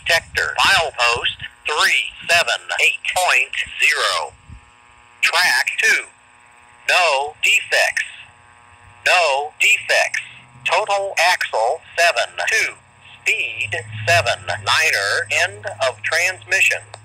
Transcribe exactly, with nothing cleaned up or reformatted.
detector. Milepost three seven eight point zero. Track two. No defects. No defects. Total axle seven two. Speed seven niner. End of transmission.